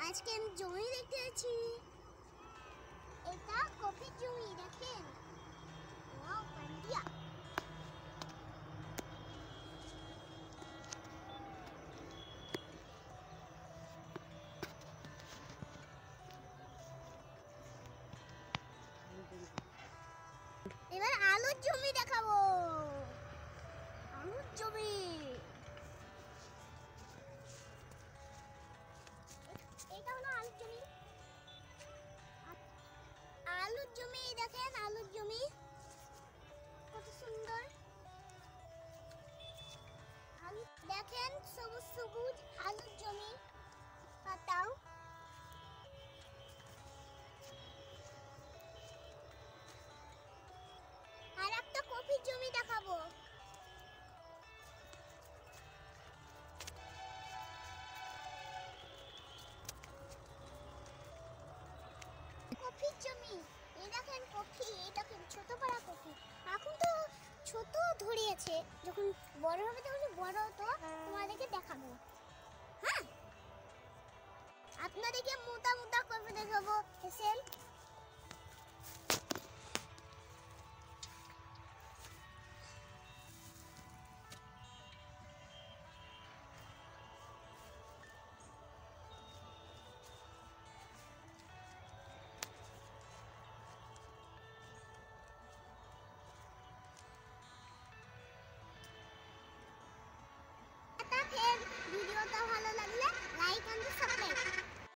আজকে আমি জমি দেখতে যাচ্ছি। এটা কফির জমি, দেখেন। ওয়াও, পান্ডিয়া। এবার আলুর জমি দেখাবো। আলুর জমি, এটা হলো আলুর জমি। আলুর জমি দেখেন, আলুর জমি কত সুন্দর। আলু দেখেন, সবুজ সবুজ আলুর জমি পাতাও। আর একটা কফির জমি দেখাবো। কফির জমি, এই দেখেন কফি, এই দেখেন ছোট পাড়া কফি। এখন তো ছোট ধরিয়েছে, যখন বড় হবে তখন বড় তো তোমাদেরকে দেখাবো। হ্যাঁ, আপনাদেরকে মোটা মোটা কফি দেখাবো। হেসেল ভিডিওটা ভালো লাগলে লাইক এন্ড